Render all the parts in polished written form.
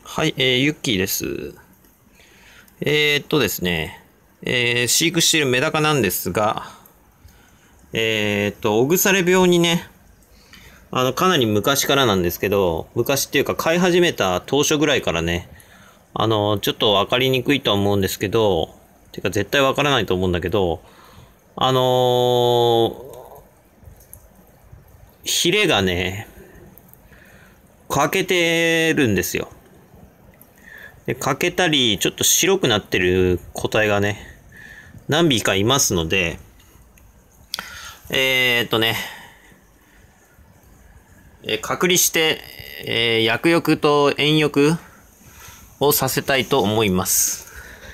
はい、ユッキーです。ですね、飼育しているメダカなんですが、オグサレ病にね、かなり昔からなんですけど、昔っていうか飼い始めた当初ぐらいからね、ちょっとわかりにくいとは思うんですけど、てか絶対わからないと思うんだけど、あのヒレがね、欠けてるんですよ。で、欠けたり、ちょっと白くなってる個体がね、何尾かいますので、えーっとね、隔離して、薬浴と遠浴をさせたいと思います。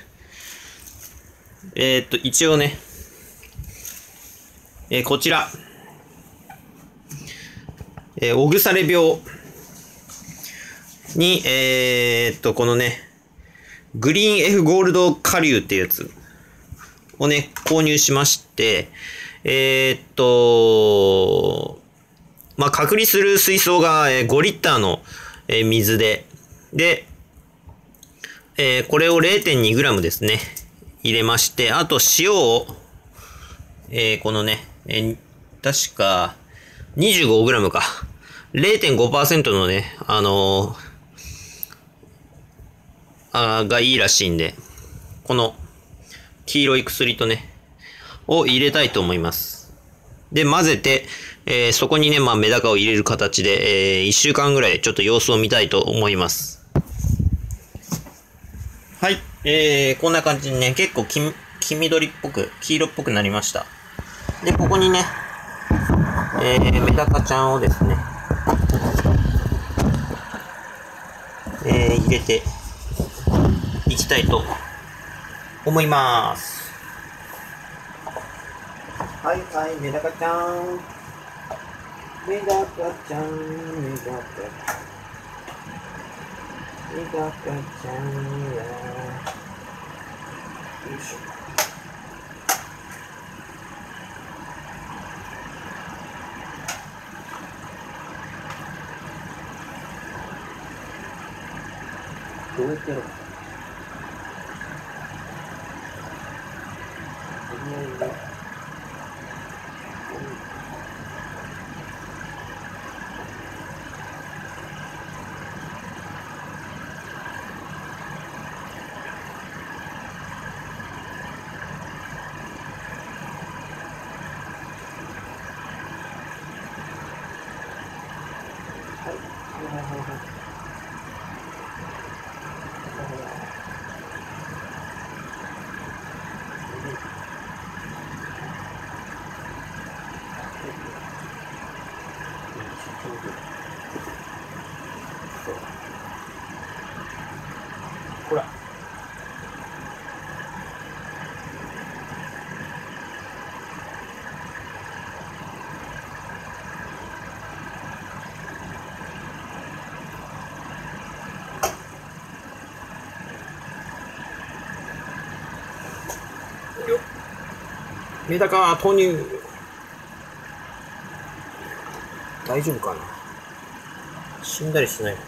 一応ね、こちら、オグサレ病に、このね、グリーン F ゴールド顆粒っていうやつをね、購入しまして、まあ、隔離する水槽が5リッターの水で、これを 0.2g ですね、入れまして、あと塩を、このね、確か 25g か。0.5% のね、がいいらしいんで、この黄色い薬とね、を入れたいと思います。で、混ぜて、そこにね、まあ、メダカを入れる形で、1週間ぐらいちょっと様子を見たいと思います。はい。こんな感じにね、結構黄緑っぽく、黄色っぽくなりました。で、ここにね、メダカちゃんをですね、入れていきたいと思います。はいはい、メダカちゃん。メダカちゃん、メダカちゃん。メダカちゃんや。よいしょ。どうやってやろうか。とりあえず、はいはいはいはい。ほら。よっ。メダカ投入。大丈夫かな。死んだりしない。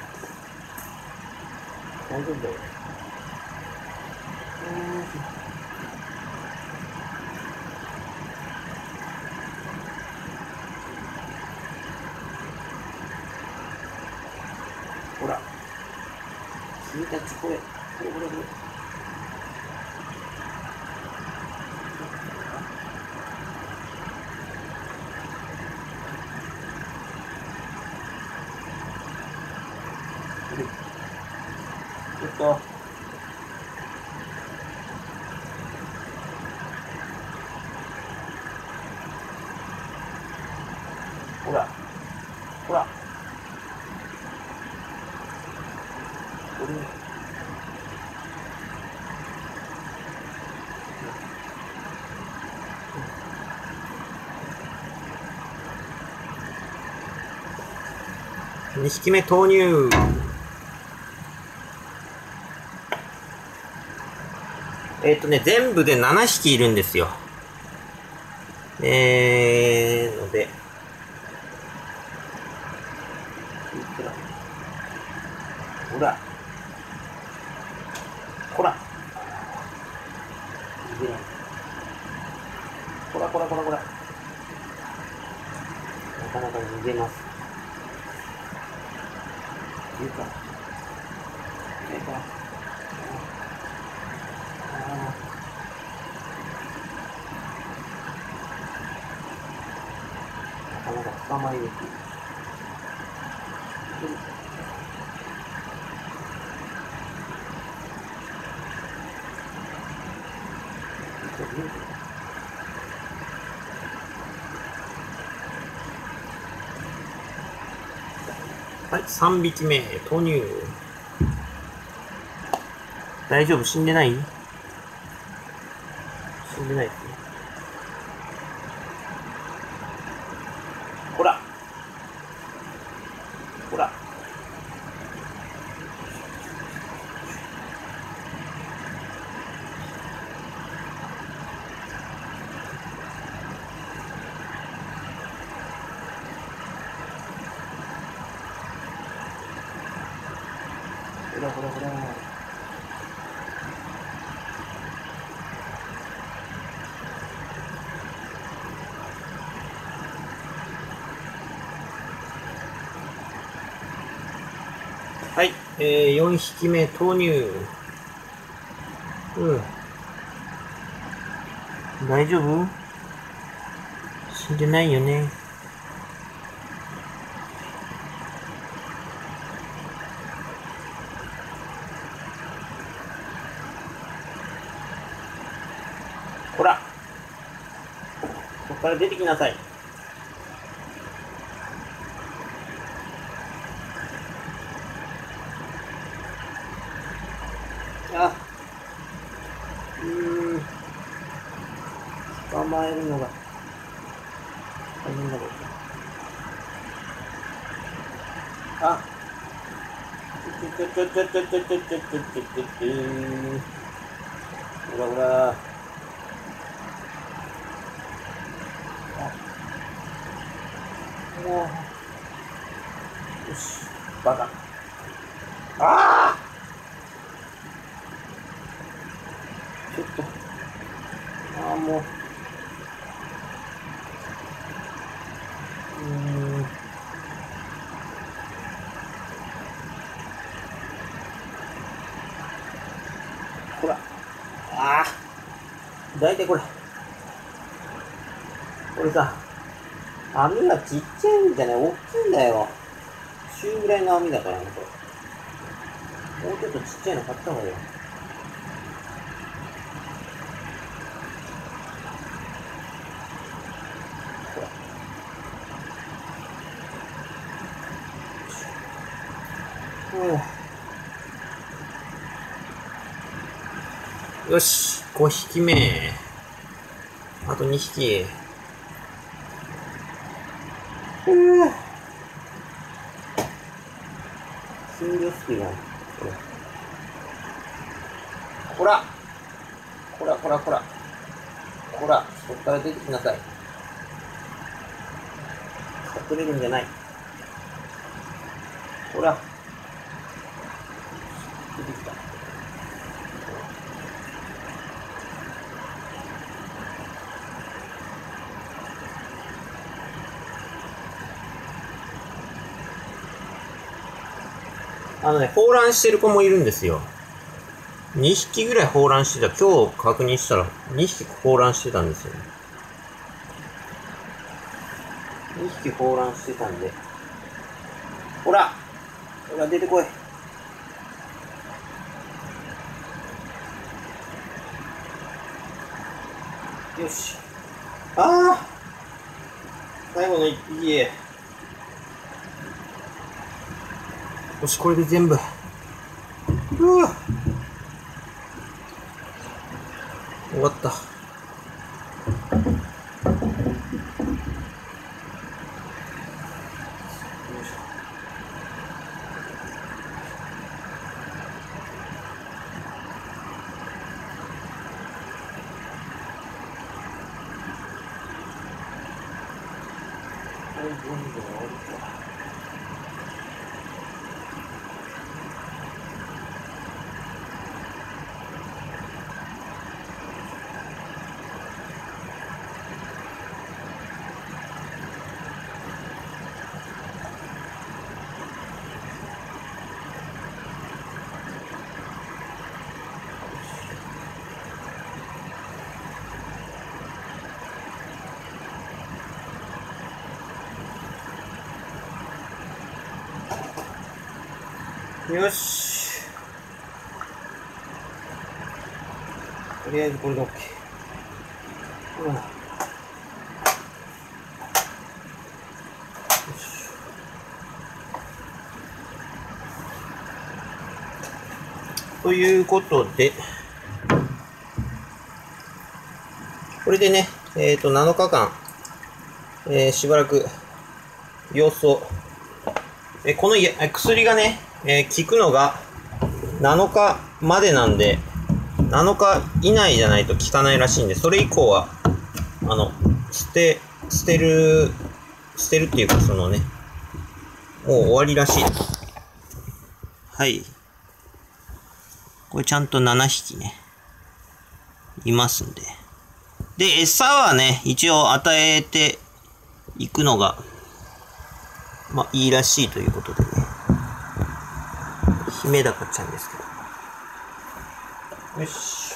大丈夫だよ。ほら。君たちこれ。これ。ちょっと。ほら。ほら。これ。2匹目投入。全部で7匹いるんですよ。ので、ほら。 こら。こらこらこらこら。なかなか逃げます。いいか。いいか。なかなか捕まえにくい。はい、3匹目、投入。大丈夫？死んでない？死んでないですね。ほらほら。ほらほらほら。はい、4匹目投入。大丈夫？死んでないよね。ほら、ここから出てきなさい。あ、捕まえるのが大変だろう。あ、ほらほら。もう、よし、バカ。ああ、ちょっと、もう。ほら。だいたいこれさ、網がちっちゃいんじゃない？大きいんだよ。中ぐらいの網だからね、これ。もうちょっとちっちゃいの買った方がいいよ。よし、5匹目。あと2匹。金魚すくいが、こらこらこらこらこら、そこから出てきなさい。隠れるんじゃない。ほら、出てきた。放卵してる子もいるんですよ。2匹ぐらい放卵してた。今日確認したら2匹放卵してたんですよ。2匹放卵してたんで。ほらほら、出てこい。よし。最後の1匹。よし、これで全部。終わった。 よし。とりあえずこれで OK。ということで、これでね、7日間、しばらく様子を、この薬がね、効くのが7日までなんで、7日以内じゃないと効かないらしいんで、それ以降は、捨てるっていうか、そのね、もう終わりらしいです。はい。これちゃんと7匹ね、いますんで。で、餌はね、一応与えていくのが、まあいいらしいということでね。姫高ちゃんですけど。よし。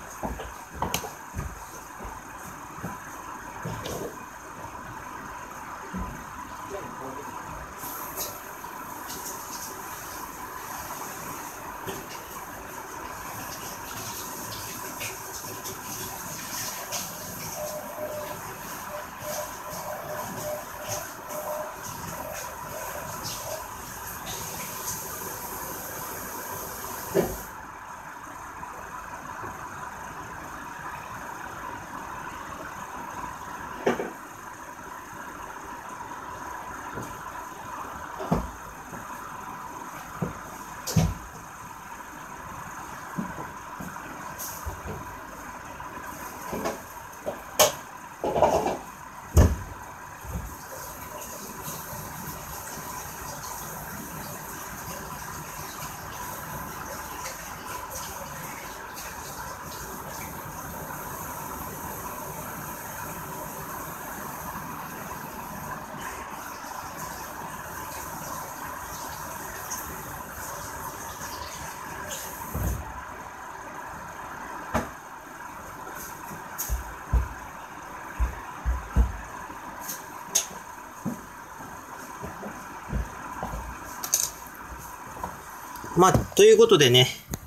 まあ、ということでね、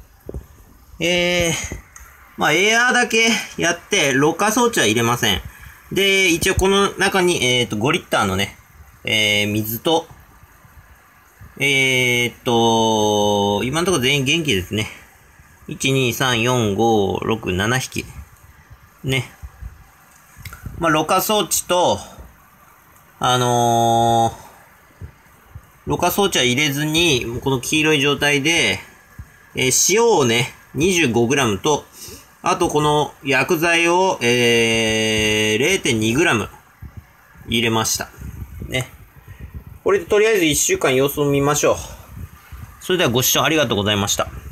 まあ、エアーだけやって、ろ過装置は入れません。で、一応この中に、5リッターのね、水と、今のところ全員元気ですね。1、2、3、4、5、6、7匹。ね。まあ、ろ過装置と、ろ過装置は入れずに、この黄色い状態で、塩をね、25g と、あとこの薬剤を、0.2g 入れました。ね。これでとりあえず1週間様子を見ましょう。それではご視聴ありがとうございました。